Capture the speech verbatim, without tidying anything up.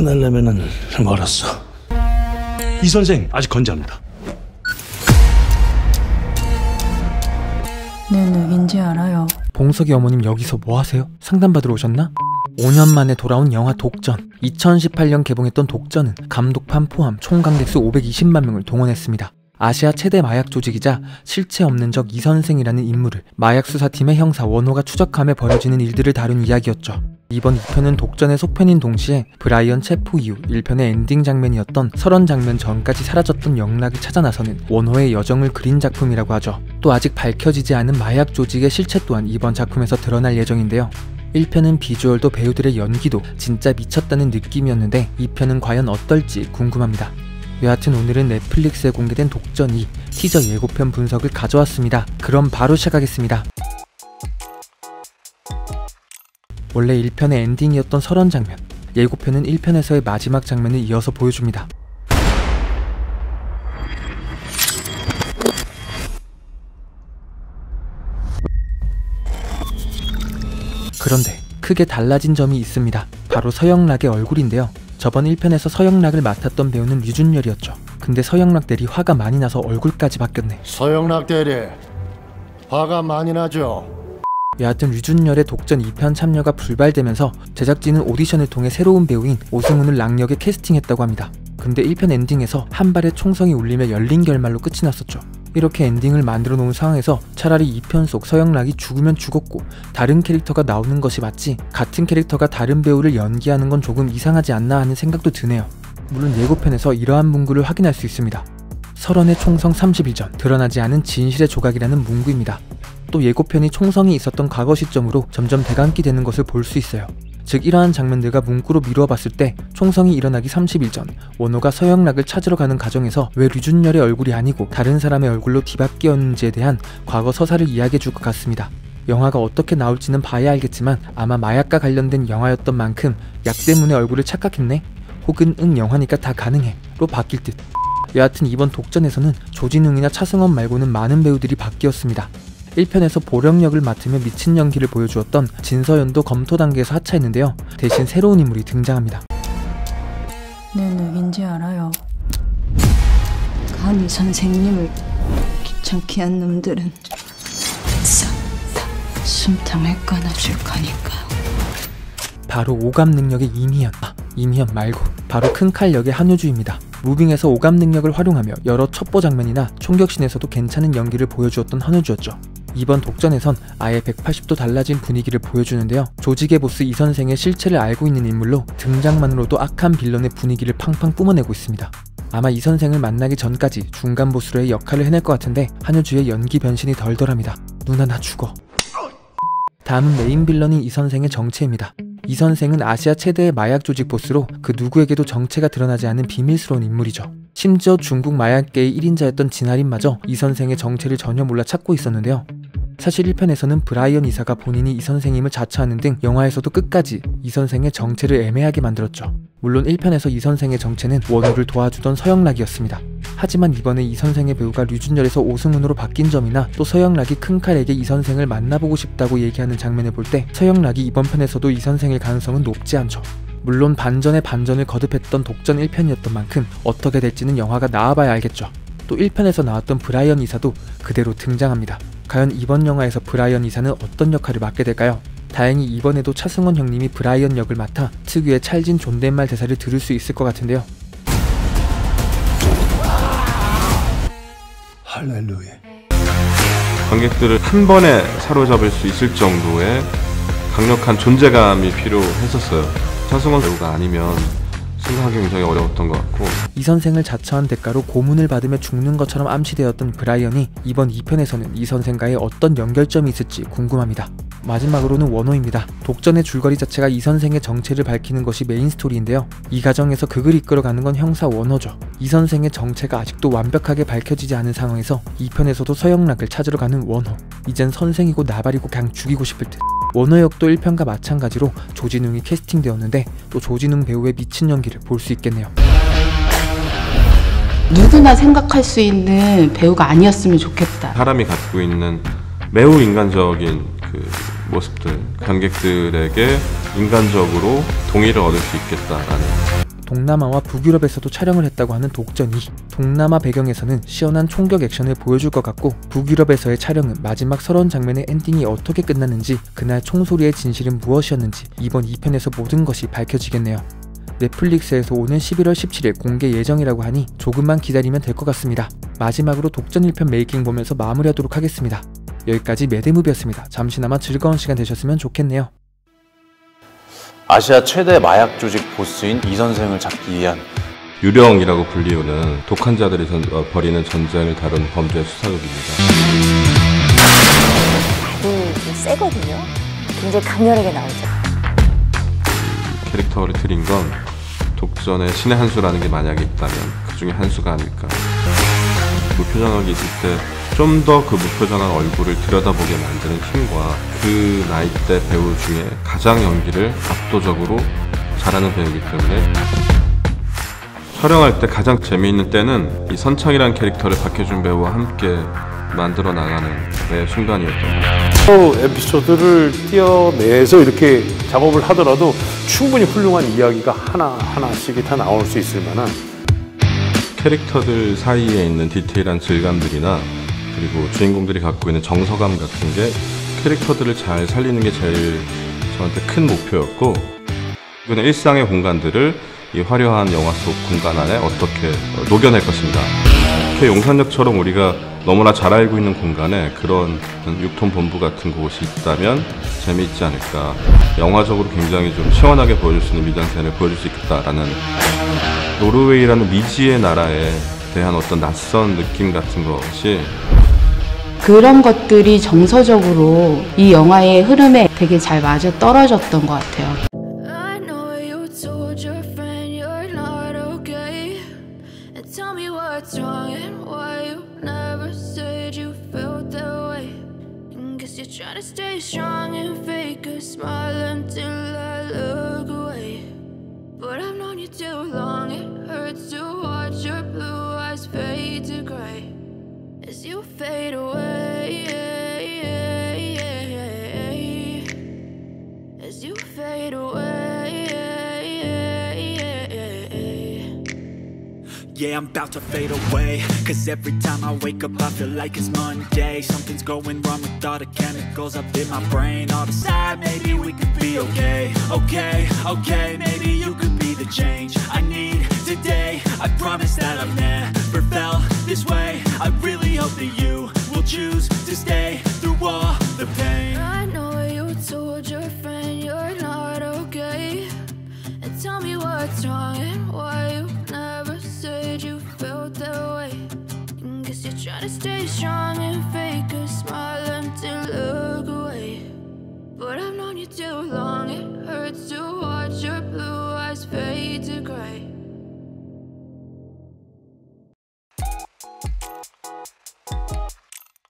끝내려면은 멀었어. 이 선생 아직 건재합니다. 네, 누군지 알아요. 봉석이 어머님 여기서 뭐 하세요? 상담받으러 오셨나? 오 년 만에 돌아온 영화 독전. 이천십팔 년 개봉했던 독전은 감독판 포함 총 관객수 오백이십만 명을 동원했습니다. 아시아 최대 마약 조직이자 실체 없는 적 이 선생이라는 인물을 마약 수사팀의 형사 원호가 추적하며 벌어지는 일들을 다룬 이야기였죠. 이번 이 편은 독전의 속편인 동시에 브라이언 체포 이후 일 편의 엔딩 장면이었던 설원 장면 전까지 사라졌던 영락을 찾아 나서는 원호의 여정을 그린 작품이라고 하죠. 또 아직 밝혀지지 않은 마약 조직의 실체 또한 이번 작품에서 드러날 예정인데요. 일 편은 비주얼도 배우들의 연기도 진짜 미쳤다는 느낌이었는데 이 편은 과연 어떨지 궁금합니다. 여하튼 오늘은 넷플릭스에 공개된 독전 이 티저 예고편 분석을 가져왔습니다. 그럼 바로 시작하겠습니다. 원래 일 편의 엔딩이었던 설원 장면, 예고편은 일 편에서의 마지막 장면을 이어서 보여줍니다. 그런데 크게 달라진 점이 있습니다. 바로 서영락의 얼굴인데요. 저번 일 편에서 서영락을 맡았던 배우는 류준열이었죠. 근데 서영락 대리 화가 많이 나서 얼굴까지 바뀌었네. 서영락 대리 화가 많이 나죠? 여하튼 류준열의 독전 이 편 참여가 불발되면서 제작진은 오디션을 통해 새로운 배우인 오승훈을 랑역에 캐스팅했다고 합니다. 근데 일 편 엔딩에서 한 발의 총성이 울리며 열린 결말로 끝이 났었죠. 이렇게 엔딩을 만들어 놓은 상황에서 차라리 이 편 속 서영락이 죽으면 죽었고 다른 캐릭터가 나오는 것이 맞지, 같은 캐릭터가 다른 배우를 연기하는 건 조금 이상하지 않나 하는 생각도 드네요. 물론 예고편에서 이러한 문구를 확인할 수 있습니다. 설원의 총성 삼십 일 전, 드러나지 않은 진실의 조각이라는 문구입니다. 또 예고편이 총성이 있었던 과거 시점으로 점점 대감기 되는 것을 볼 수 있어요. 즉 이러한 장면들과 문구로 미루어 봤을 때 총성이 일어나기 삼십 일 전 원호가 서영락을 찾으러 가는 과정에서 왜 류준열의 얼굴이 아니고 다른 사람의 얼굴로 뒤바뀌었는지에 대한 과거 서사를 이야기해 줄 것 같습니다. 영화가 어떻게 나올지는 봐야 알겠지만 아마 마약과 관련된 영화였던 만큼 약 때문에 얼굴을 착각했네? 혹은 응 영화니까 다 가능해 로 바뀔 듯. 여하튼 이번 독전에서는 조진웅이나 차승원 말고는 많은 배우들이 바뀌었습니다. 일 편에서 보령 역을 맡으며 미친 연기를 보여주었던 진서연도 검토 단계에서 하차했는데요. 대신 새로운 인물이 등장합니다. 네, 누군지 알아요. 감히 선생님을 귀찮게 한 놈들은 싹 다 숨통을 끊어줄 거니까. 바로 오감 능력의 이미현, 아 이미현 말고 바로 큰칼 역의 한효주입니다. 무빙에서 오감 능력을 활용하며 여러 첩보 장면이나 총격신에서도 괜찮은 연기를 보여주었던 한효주였죠. 이번 독전에선 아예 백팔십 도 달라진 분위기를 보여주는데요. 조직의 보스 이 선생의 실체를 알고 있는 인물로 등장만으로도 악한 빌런의 분위기를 팡팡 뿜어내고 있습니다. 아마 이 선생을 만나기 전까지 중간 보스로의 역할을 해낼 것 같은데 한효주의 연기 변신이 덜덜합니다. 누나 나 죽어. 다음은 메인 빌런인 이 선생의 정체입니다. 이 선생은 아시아 최대의 마약 조직 보스로 그 누구에게도 정체가 드러나지 않은 비밀스러운 인물이죠. 심지어 중국 마약계의 일 인자였던 진아린마저 이 선생의 정체를 전혀 몰라 찾고 있었는데요. 사실 일 편에서는 브라이언 이사가 본인이 이 선생임을 자처하는 등 영화에서도 끝까지 이 선생의 정체를 애매하게 만들었죠. 물론 일 편에서 이 선생의 정체는 원호를 도와주던 서영락이었습니다. 하지만 이번에 이 선생의 배우가 류준열에서 오승훈으로 바뀐 점이나 또 서영락이 큰칼에게 이 선생을 만나보고 싶다고 얘기하는 장면을 볼 때 서영락이 이번 편에서도 이 선생일 가능성은 높지 않죠. 물론 반전의 반전을 거듭했던 독전 일 편이었던 만큼 어떻게 될지는 영화가 나와봐야 알겠죠. 또 일 편에서 나왔던 브라이언 이사도 그대로 등장합니다. 과연 이번 영화에서 브라이언 이사는 어떤 역할을 맡게 될까요? 다행히 이번에도 차승원 형님이 브라이언 역을 맡아 특유의 찰진 존댓말 대사를 들을 수 있을 것 같은데요. 할렐루야. 관객들을 한 번에 사로잡을 수 있을 정도의 강력한 존재감이 필요했었어요. 차승원 배우가 아니면 생각하기 굉장히 어려웠던 것 같고, 이 선생을 자처한 대가로 고문을 받으며 죽는 것처럼 암시되었던 브라이언이 이번 이 편에서는 이 선생과의 어떤 연결점이 있을지 궁금합니다. 마지막으로는 원호입니다. 독전의 줄거리 자체가 이 선생의 정체를 밝히는 것이 메인 스토리인데요. 이 과정에서 극을 이끌어가는 건 형사 원호죠. 이 선생의 정체가 아직도 완벽하게 밝혀지지 않은 상황에서 이 편에서도 서영락을 찾으러 가는 원호. 이젠 선생이고 나발이고 그냥 죽이고 싶을 듯. 원호 역도 일 편과 마찬가지로 조진웅이 캐스팅되었는데 또 조진웅 배우의 미친 연기를 볼 수 있겠네요. 누구나 생각할 수 있는 배우가 아니었으면 좋겠다. 사람이 갖고 있는 매우 인간적인 그 모습들, 관객들에게 인간적으로 동의를 얻을 수 있겠다라는 동남아와 북유럽에서도 촬영을 했다고 하는 독전 이. 동남아 배경에서는 시원한 총격 액션을 보여줄 것 같고, 북유럽에서의 촬영은 마지막 서러운 장면의 엔딩이 어떻게 끝났는지, 그날 총소리의 진실은 무엇이었는지 이번 이 편에서 모든 것이 밝혀지겠네요. 넷플릭스에서 오는 십일월 십칠일 공개 예정이라고 하니 조금만 기다리면 될 것 같습니다. 마지막으로 독전 일 편 메이킹 보면서 마무리하도록 하겠습니다. 여기까지 매드무비였습니다. 잠시나마 즐거운 시간 되셨으면 좋겠네요. 아시아 최대 마약 조직 보스인 이 선생을 잡기 위한 유령이라고 불리우는 독한 자들이 전, 어, 벌이는 전쟁을 다룬 범죄 수사극입니다. 그 좀 세거든요. 굉장히 강렬하게 나오죠. 캐릭터를 드린 건 독전의 신의 한 수라는 게 만약에 있다면 그 중에 한 수가 아닐까. 무표정하게 있을 때 좀 더 그 무표정한 얼굴을 들여다보게 만드는 힘과 그 나이대 배우 중에 가장 연기를 압도적으로 잘하는 배우이기 때문에 촬영할 때 가장 재미있는 때는 이 선창이라는 캐릭터를 박해준 배우와 함께 만들어 나가는 내 순간이었던 것 같아요. 에피소드를 띄어내서 이렇게 작업을 하더라도 충분히 훌륭한 이야기가 하나하나씩이 다 나올 수 있을 만한, 캐릭터들 사이에 있는 디테일한 질감들이나 그리고 주인공들이 갖고 있는 정서감 같은 게 캐릭터들을 잘 살리는 게 제일 저한테 큰 목표였고, 이번에 일상의 공간들을 이 화려한 영화 속 공간 안에 어떻게 녹여낼 것인가. 이렇게 용산역처럼 우리가 너무나 잘 알고 있는 공간에 그런 육 톤 본부 같은 곳이 있다면 재미있지 않을까. 영화적으로 굉장히 좀 시원하게 보여줄 수 있는 미장센을 보여줄 수 있겠다라는, 노르웨이라는 미지의 나라에 대한 어떤 낯선 느낌 같은 것이, 그런 것들이 정서적으로 이 영화의 흐름에 되게 잘 맞아 떨어졌던 것 같아요. I know you told your friend you're not okay, and tell me what's wrong and why you never said you felt that way. And guess you're trying to stay strong and fake a smile until I look away. But I've known you too long, it hurts to watch your blue eyes fade to gray as you fade away. As you fade away. Yeah, I'm about to fade away, cause every time I wake up I feel like it's Monday. Something's going wrong with all the chemicals up in my brain. All decide maybe we could be okay. Okay, okay, maybe you could be the change I need today. I promise that I've never felt this way. I really hope that you will choose to stay through all the pain. I know you told your friend you're not okay, and tell me what's wrong and why you never said you felt that way. And guess you're trying to stay strong and fake a smile until look away. But I've known you too long, it hurts to watch